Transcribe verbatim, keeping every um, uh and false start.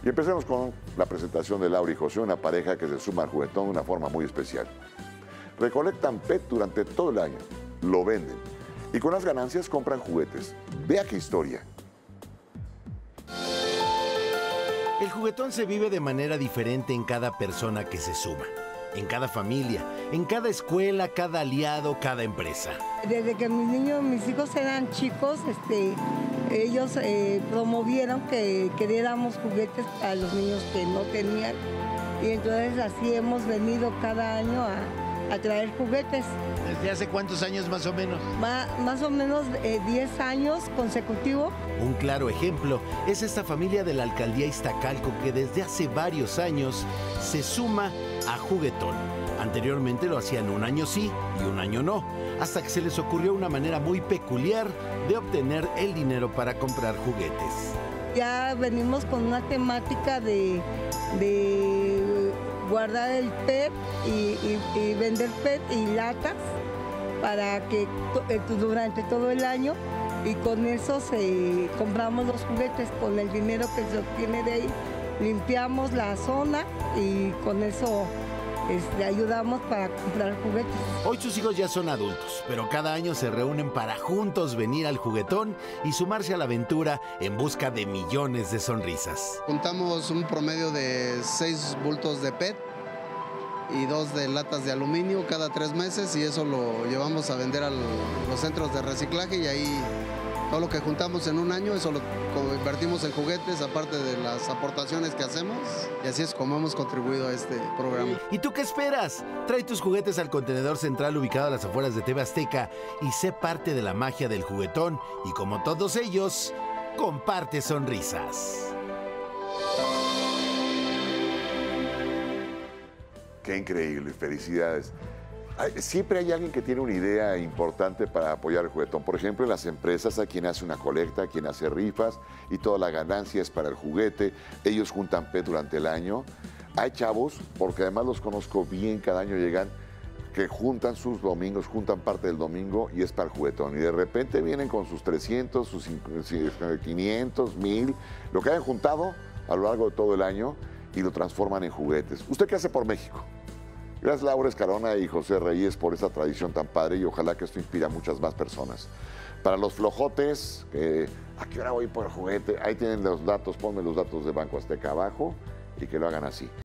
Y empecemos con la presentación de Laura y José, una pareja que se suma al juguetón de una forma muy especial. Recolectan P E T durante todo el año, lo venden y con las ganancias compran juguetes. Vea qué historia. El juguetón se vive de manera diferente en cada persona que se suma, en cada familia, en cada escuela, cada aliado, cada empresa. Desde que mis niños, mis hijos eran chicos, este, ellos eh, promovieron que, que diéramos juguetes a los niños que no tenían. Y entonces así hemos venido cada año a, a traer juguetes. ¿Desde hace cuántos años más o menos? Ma, más o menos eh, diez años consecutivos. Un claro ejemplo es esta familia de la alcaldía Iztacalco que desde hace varios años se suma a Juguetón. Anteriormente lo hacían un año sí y un año no, hasta que se les ocurrió una manera muy peculiar de obtener el dinero para comprar juguetes. Ya venimos con una temática de, de guardar el P E T y, y, y vender P E T y latas para que durante todo el año, y con eso se, compramos los juguetes. Con el dinero que se obtiene de ahí limpiamos la zona y con eso este, ayudamos para comprar juguetes. Hoy sus hijos ya son adultos, pero cada año se reúnen para juntos venir al juguetón y sumarse a la aventura en busca de millones de sonrisas. Juntamos un promedio de seis bultos de P E T y dos de latas de aluminio cada tres meses y eso lo llevamos a vender a los centros de reciclaje y ahí todo lo que juntamos en un año, eso lo convertimos en juguetes, aparte de las aportaciones que hacemos, y así es como hemos contribuido a este programa. ¿Y tú qué esperas? Trae tus juguetes al contenedor central ubicado a las afueras de T V Azteca y sé parte de la magia del juguetón y como todos ellos, comparte sonrisas. Qué increíble, felicidades. Siempre hay alguien que tiene una idea importante para apoyar el juguetón. Por ejemplo, en las empresas hay quien hace una colecta, quien hace rifas y toda la ganancia es para el juguete. Ellos juntan P E T durante el año. Hay chavos, porque además los conozco bien, cada año llegan, que juntan sus domingos, juntan parte del domingo y es para el juguetón. Y de repente vienen con sus trescientos, sus quinientos, mil, lo que hayan juntado a lo largo de todo el año y lo transforman en juguetes. ¿Usted qué hace por México? Gracias Laura Escarona y José Reyes por esa tradición tan padre y ojalá que esto inspire a muchas más personas. Para los flojotes, eh, ¿a qué hora voy por el juguete? Ahí tienen los datos, ponme los datos de Banco Azteca abajo y que lo hagan así.